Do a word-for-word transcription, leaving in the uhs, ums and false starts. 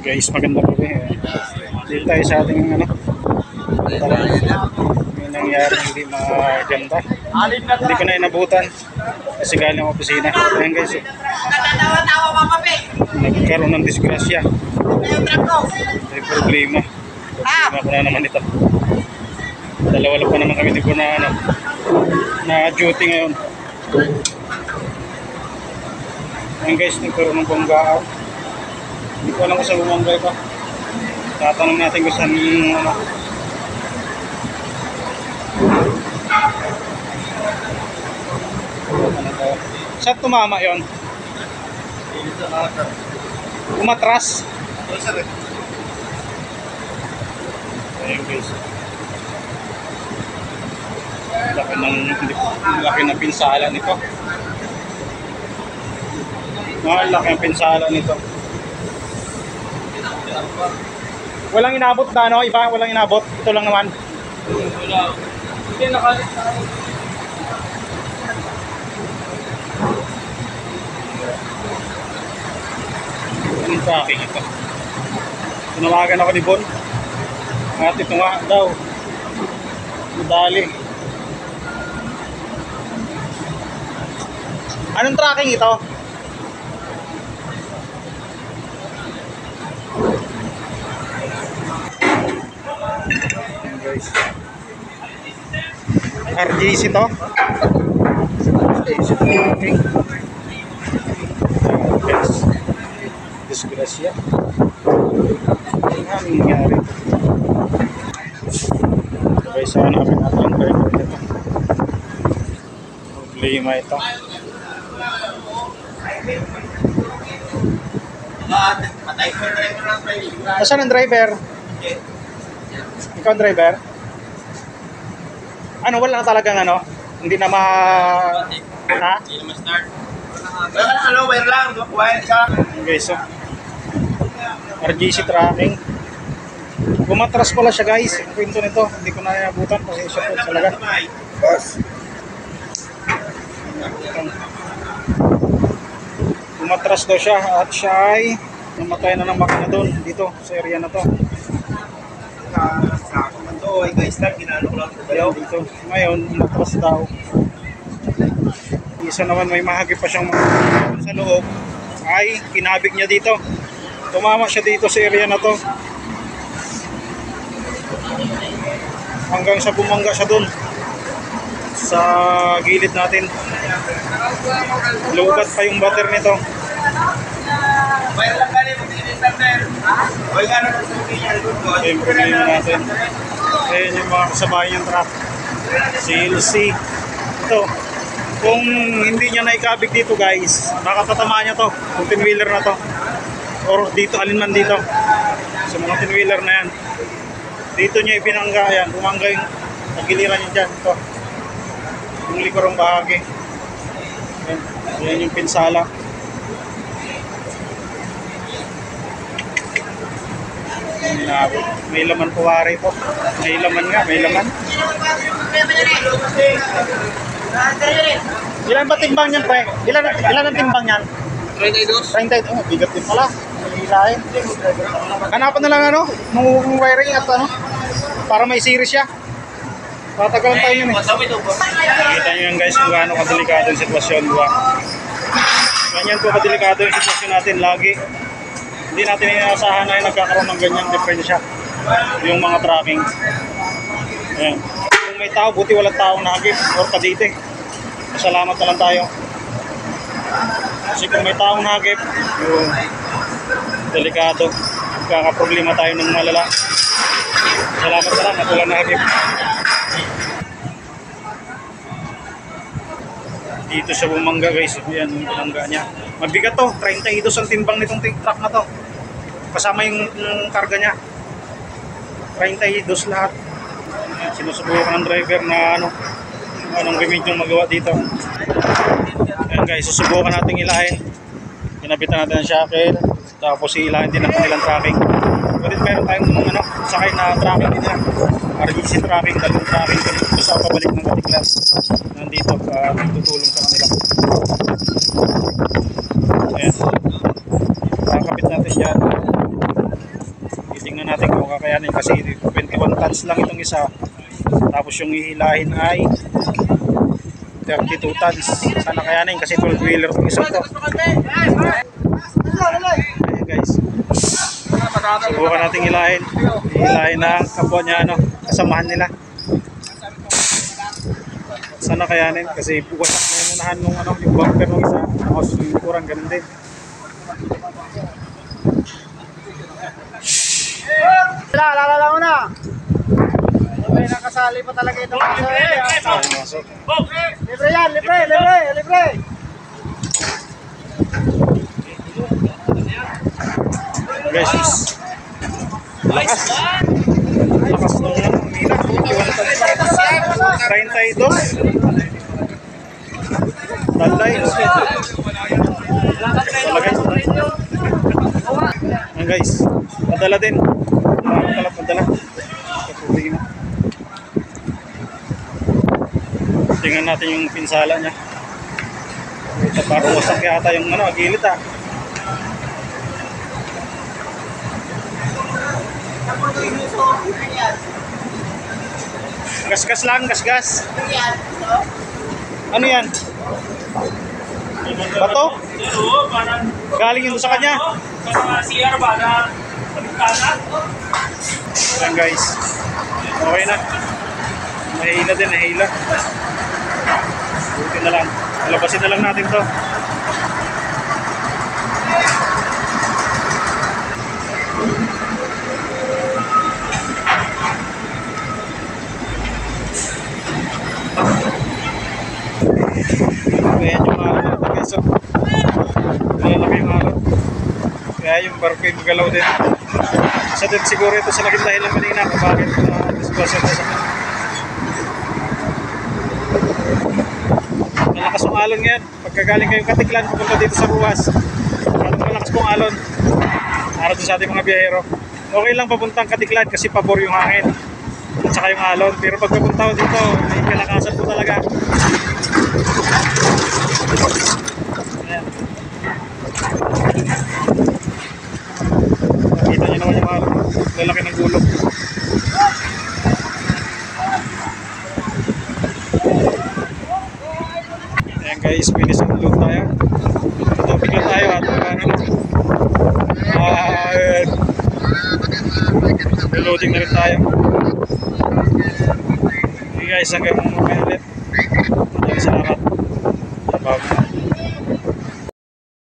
Guys, magandang gabi. Dito tayo sa ating ano, may nangyari hindi maganda. Hindi ko na inabutan kasi galing ang opisina. Ayan guys, nagkaroon ng disgrasya. May problema. Problema ko na naman ito. Dalawa lang pa naman kami dito na ano, na duty ngayon. Ayan guys, nagkaroon ng banggaan. Hindi ko alam kung saan bumanggay pa. Tatanong natin kung saan ano. Ano to? Saan tumama yun? Umatras? Ayan guys. Laki ng, laki ng pinsala nito. Laki ng pinsala nito. Walang inabot na ano? Iba? Walang inabot? Ito lang naman? Wala. Hindi nakalit na. Anong tracking ito? Tunawagan ako ni Bon. At ito nga daw. Madali. Anong tracking ito? Guys, R J C to. Okay. Guys, disgrasya. Ano nangyari? Guys, sana namin natin ang driver nito. Problema ito. Asan ang driver? Ikaw ang driver? Ano, wala na talagang ano? Hindi na ma... Ha? Hindi na ma-start. Ano, wire lang. Wire ka. Guys, so R J C tracking. Bumatras pala siya guys. Ang kwento nito, hindi ko na nabutan kasi siya po talaga. Boss. Bumatras daw siya at siya ay namatay na ng makina doon dito sa area na to. Sa ako man to, ay guys lang, ginano ko lang ito Dito. Ngayon, bumatras daw. Isa naman may mahagip pa siyang mga sa loob ay kinabig niya dito. Tumama siya dito sa area na to. Hanggang sa bumangga siya doon sa gilid natin. Lugat pa yung batter nito. wire lang galing mo din starter. Oy, gano na sa kanya ko. Ayun, problema natin. Ayun yung mga kasabay yung truck. C L C. Ito. Kung hindi niya naikabig dito guys, makapatamaan niya to. Kung tin-wheeler na to. Or dito, alin man dito. Sa mga tin-wheeler na yan. Dito niya ipinangga yan. Bumangga yung pagiliran niya dyan. Ito. Yung likurong bahagi. Ayan. Ayan yung pinsala. May laman puwari po. May laman nga, may laman. Ilan ba timbang niyan, pre? Ilan, ilan ang timbang niyan? thirty-two. thirty. Oh, bigat din pala. Hilahin. Hanapan na lang ano, nung wiring at ano, para may series siya. Tatagalan tayo yun eh. Kita nyo yan guys kung gaano kadelikado yung sitwasyon. Diba? Ganyan po kadelikado yung sitwasyon natin lagi. Hindi natin inaasahan na yung nagkakaroon ng ganyang diferensya. Yung mga tracking. Ayan. Kung may tao, buti walang taong nahagip or kadite. Salamat na lang tayo. Kasi kung may taong nahagip, yung delikado. Kakaproblema tayo ng malala. Salamat na lang at walang nahagip. Dito siya bumangga guys. Yan yung bumangga niya. Mabigat to. thirty-two ang timbang nitong truck na to. Kasama yung, yung karga niya. thirty-two lahat. Sinusubukan ng driver na ano, anong remedyo magawa dito. Ayan guys, susubukan natin ilahin. Pinabitan natin ang shackle. Tapos ilahin din ang kanilang tracking. Pwede meron tayong ano, sakay na tracking din yan. R J C tracking, dalawang tracking. Ito sa pabalik ng Katiklas. Nandito, uh, tutulong sa kanila. Ayan. Kakapit natin dyan. natin kung kakayanin kasi twenty-one tons lang itong isa. Tapos yung ihilahin ay thirty-two tons. Sana kayanin kasi twelve wheeler itong isa to. Ayan guys. Subukan natin hilahin. Hilahin na kapwa niya ano, kasamahan nila. Sana kayanin kasi wasak na yung unahan nung ano, yung bumper ng isa. Tapos yung kurang ganun din. Wala, lalala mo na. May nakasali pa talaga ito. Libre yan, libre, libre, libre. Guys, lakas. Lakas nung ano, mina. thirty-two. Talay. Ayan guys, madala din. Madala, madala. Kapuli mo. Tingnan natin yung pinsala niya. Ito parang wasak yata yung ano, agilid ah. Gas-gas lang, gas-gas. Ano yan? Bato? Galing yun sa kanya? C R ba na pagkana? Ayan guys. Okay na. Nahila din, nahila. Buti na lang. Labasin na lang natin to. Ayan yung araw natin guys. So, malalaki yung araw. Kaya yung barko yung magalaw din. Isa din siguro ito sa naging dahilan kanina kung bakit na-disbasa uh, sa malakas yung alon ngayon. Pagkagaling kayong Katiklan, pupunta dito sa Ruas. Malakas pong alon. Para doon sa ating mga biyahero. Okay lang papuntang Katiklan kasi pabor yung hangin. At saka yung alon. Pero pag papunta ko dito, may kalakasan po talaga. Ayan. Nakita nyo naman yung alon. Lalaki ng gulong. Ayan guys, finish ang load tayo. Ito, bigla tayo at ano, uh, reloading na rin tayo. Okay guys, hanggang mamaya ulit.